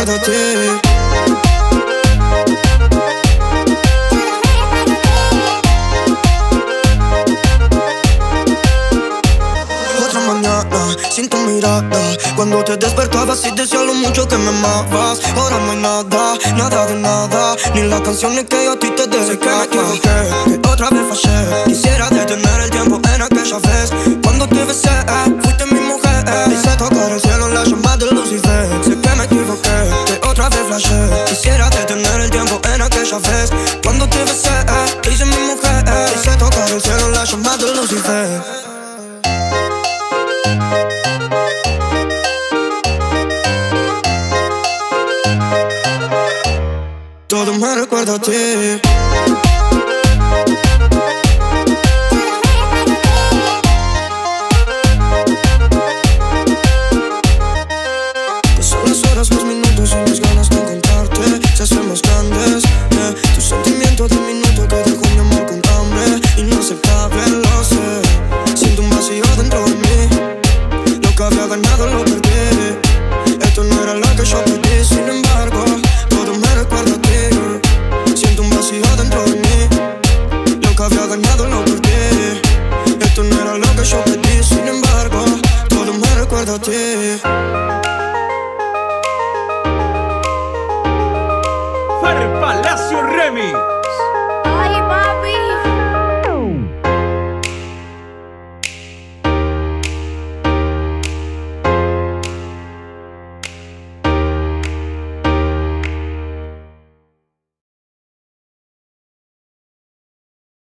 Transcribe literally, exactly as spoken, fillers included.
recuerda a ti. Otra mañana, sin tu mirada, cuando te despertabas y decías lo mucho que me amabas. Ahora no hay nada, nada de nada, ni las canciones que yo a ti te dediqué. Sé que me equivoqué, que otra vez fallé. Quisiera detener el tiempo en aquella vez. Cuando te besé, fuiste mi mujer. Hice tocar el cielo en la llama de Lucifer. Sé que me equivoqué, que otra vez flashé. Quisiera detener el tiempo en aquella vez. Cuando te besé, hice mi mujer. Hice tocar el cielo en la llama de Lucifer. Todo me recuerda a ti. Pasan las horas, los minutos y las ganas de encontrarte se hacen más grandes, yeah. Tu sentimiento diminuto que dejó mi amor con hambre. Inaceptable, lo sé. Siento un vacío dentro de mí. Lo que había ganado lo perdí. Esto no era lo que yo pedí, sin embargo todo me recuerda a ti. Siento un vacío dentro de mí. Lo que había ganado lo perdí. Esto no era lo que yo pedí, sin embargo todo me recuerda a ti. Fer Palacio Remix.